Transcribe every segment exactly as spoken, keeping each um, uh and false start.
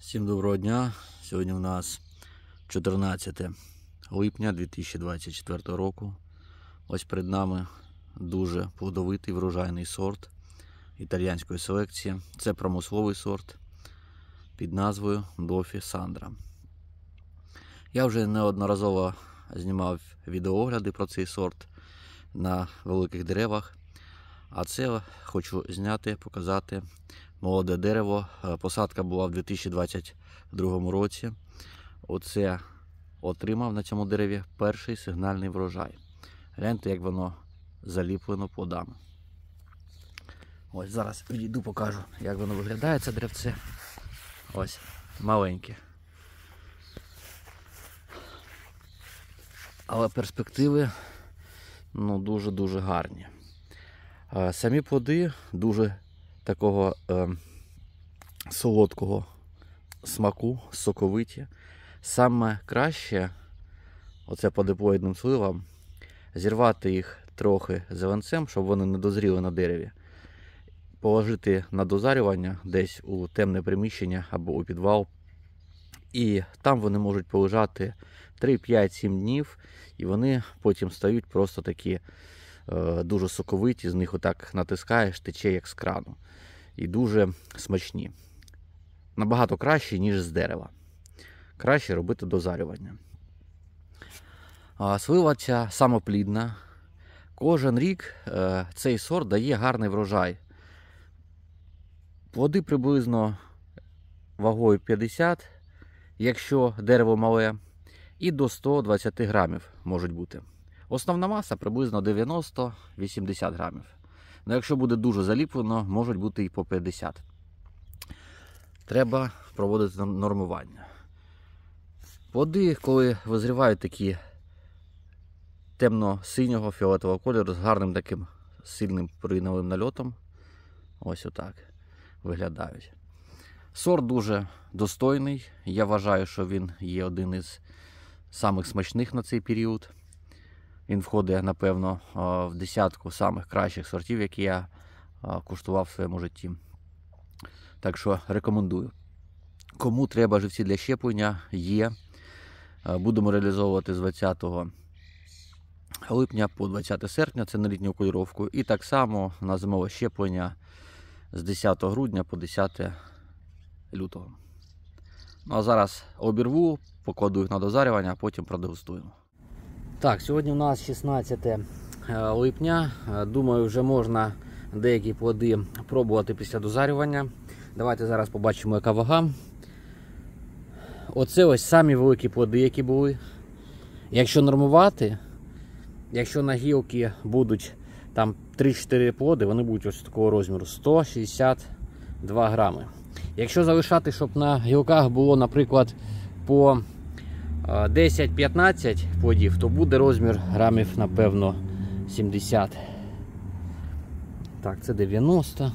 Всім доброго дня! Сьогодні у нас чотирнадцяте липня дві тисячі двадцять четвертого року. Ось перед нами дуже плодовитий врожайний сорт італійської селекції. Це промисловий сорт під назвою Дофі Сандра. Я вже неодноразово знімав відеоогляди про цей сорт на великих деревах. А це хочу зняти, показати молоде дерево. Посадка була в дві тисячі двадцять другому році. Оце отримав на цьому дереві перший сигнальний врожай. Гляньте, як воно заліплено плодами. Ось зараз відійду, покажу, як воно виглядає, це деревце. Ось, маленьке. Але перспективи, ну, дуже-дуже гарні. Самі плоди дуже такого е, солодкого смаку, соковиті. Саме краще, оце по диплоїдним сливам, зірвати їх трохи зеленцем, щоб вони не дозріли на дереві. Положити на дозарювання десь у темне приміщення або у підвал. І там вони можуть полежати три, п'ять, сім днів, і вони потім стають просто такі е, дуже соковиті, з них отак натискаєш, тече як з крану. І дуже смачні. Набагато краще, ніж з дерева. Краще робити дозарювання. А слива ця самоплідна. Кожен рік е, цей сорт дає гарний врожай. Плоди приблизно вагою п'ятдесят, якщо дерево мале, і до ста двадцяти грамів можуть бути. Основна маса приблизно дев'яносто - вісімдесят грамів. Ну, якщо буде дуже заліплено, можуть бути і по п'ятдесят. Треба проводити нормування. Плоди, коли визрівають такі темно-синього фіолетового кольору з гарним таким сильним прийновим нальотом, ось отак виглядають. Сорт дуже достойний. Я вважаю, що він є один із самих смачних на цей період. Він входить, напевно, в десятку самих кращих сортів, які я куштував в своєму житті. Так що рекомендую. Кому треба живці для щеплення, є. Будемо реалізовувати з двадцятого липня по двадцяте серпня, це на літню кольоровку. І так само на зимове щеплення з десятого грудня по десяте лютого. Ну а зараз обірву, покладу їх на дозарювання, а потім продегустуємо. Так, сьогодні у нас шістнадцяте липня. Думаю, вже можна деякі плоди пробувати після дозарювання. Давайте зараз побачимо, яка вага. Оце ось самі великі плоди, які були. Якщо нормувати, якщо на гілки будуть там три-чотири плоди, вони будуть ось такого розміру, сто шістдесят два грами. Якщо залишати, щоб на гілках було, наприклад, по десять-п'ятнадцять плодів, то буде розмір грамів, напевно, сімдесят. Так, це дев'яносто,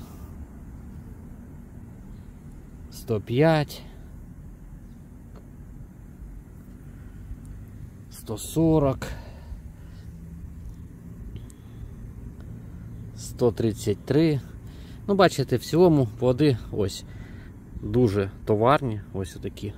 сто п'ять, сто сорок, сто тридцять три. Ну, бачите, в цілому плоди ось дуже товарні, ось отакі.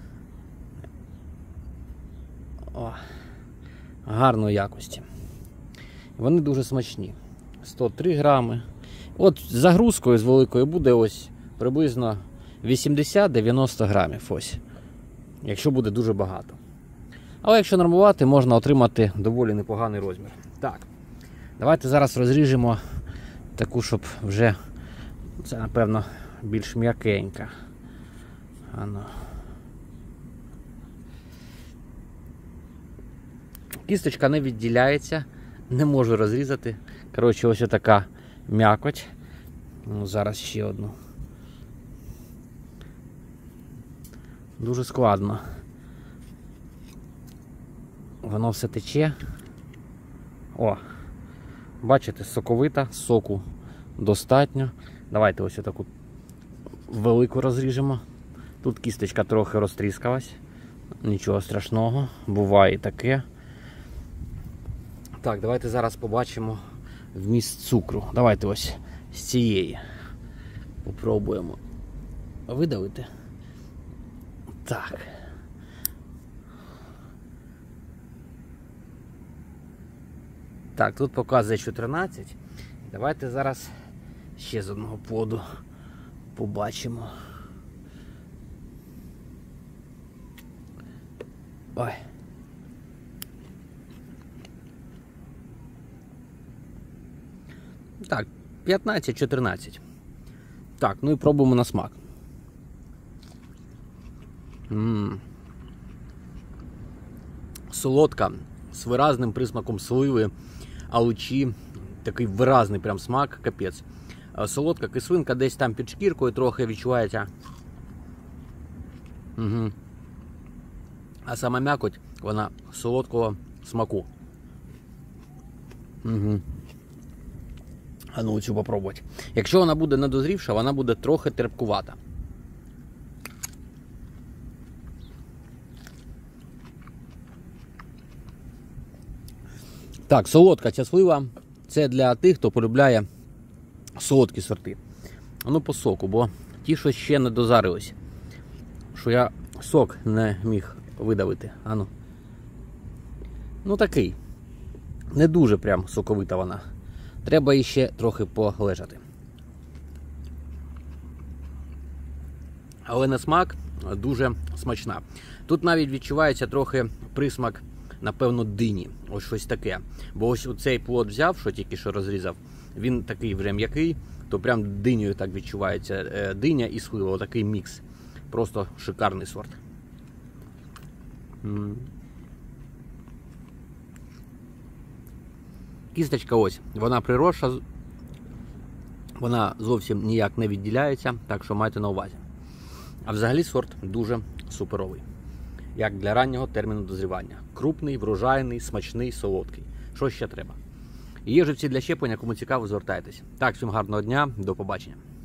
О, гарної якості. Вони дуже смачні. сто три грами. От з загрузкою з великою буде ось приблизно вісімдесят - дев'яносто грамів. Ось. Якщо буде дуже багато. Але якщо нормувати, можна отримати доволі непоганий розмір. Так. Давайте зараз розріжемо таку, щоб вже це, напевно, більш м'якенька. Ано. Кісточка не відділяється, не можу розрізати. Коротше, ось така м'якоть. Ну, зараз ще одну. Дуже складно. Воно все тече. О, бачите, соковита, соку достатньо. Давайте ось таку велику розріжемо. Тут кісточка трохи розтріскалась. Нічого страшного, буває і таке. Так, давайте зараз побачимо вміст цукру. Давайте ось з цієї попробуємо видавити. Так. Так, тут показує чотирнадцять. Давайте зараз ще з одного плоду побачимо. Ой. Так, п'ятнадцять чотирнадцять. Так, ну і пробуємо на смак. М-м. Солодка, з виразним присмаком сливи, алучі. Такий виразний прям смак, капець. Солодка кислинка десь там під шкіркою трохи відчувається. Угу. А сама м'якоть, вона солодкого смаку. Угу. А ну цю попробувати. Якщо вона буде недозрівша, вона буде трохи терпкувата. Так, солодка ця слива. Це для тих, хто полюбляє солодкі сорти. А ну по соку, бо ті, що ще не дозарились. Що я сок не міг видавити. А ну. Ну такий. Не дуже прям соковита вона. Треба іще трохи полежати. Але на смак дуже смачна. Тут навіть відчувається трохи присмак, напевно, дині. Ось щось таке. Бо ось цей плод взяв, що тільки що розрізав, він такий вже м'який, то прям динею так відчувається. Диня і слива, отакий мікс. Просто шикарний сорт. М-м. Кісточка ось, вона приросша, вона зовсім ніяк не відділяється, так що майте на увазі. А взагалі сорт дуже суперовий. Як для раннього терміну дозрівання. Крупний, врожайний, смачний, солодкий. Що ще треба? Є живці для щеплення, кому цікаво, звертайтесь. Так, всім гарного дня, до побачення.